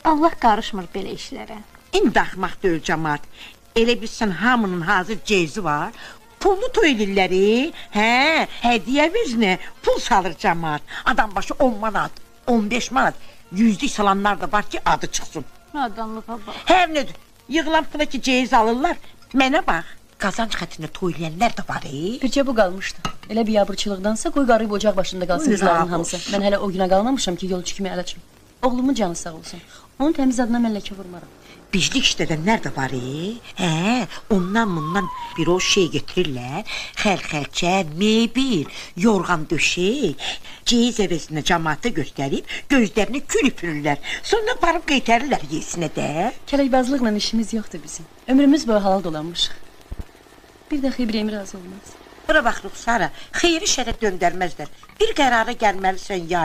Allah qarışmır belə işlərə. İndi axmaq deyil cəmaat. Elə bilsən hamının hazır ceyzi var. Pullu toy edirlər, hə, hədiyyə vezinə pul salır cəmaat. Adam başı 10 manat, 15 manat, 100'lük salanlar da var ki adı çıxsın. Adamlığa bax. Hər nədir, yığılan pula ki ceyiz alırlar. Mənə bax, qazanc xətrinə toylayanlar da var, Bircə bu qalmışdı. Elə biabırçılıqdansa qoy qarıyıb ocaq başında qalsın qızların hamısı. Mən hələ o günə qalmamışam ki, yolçu kimi əl açım. Oğlumun canı sağ olsun. Onun təmiz adına mən ləkə vurmaram. Bizlik işlədənlər də var, hə, ondan bundan bir o şey getirirlər, xəlxəlçə, mebir, yorğan döşək, ceyiz əvəzinə cəmaata göstərib, gözlərini kül üpürürlər, sonra barıb qeytərirlər yesinə də. Kələkbazlıqla işimiz yoxdur bizim. Ömrümüz boyu halal dolanmışıq. Bir də Xibriyem razı olmaz. Bura bax Ruxsara, xeyri şərə döndərməzlər. Bir qərara gəlməlisən ya.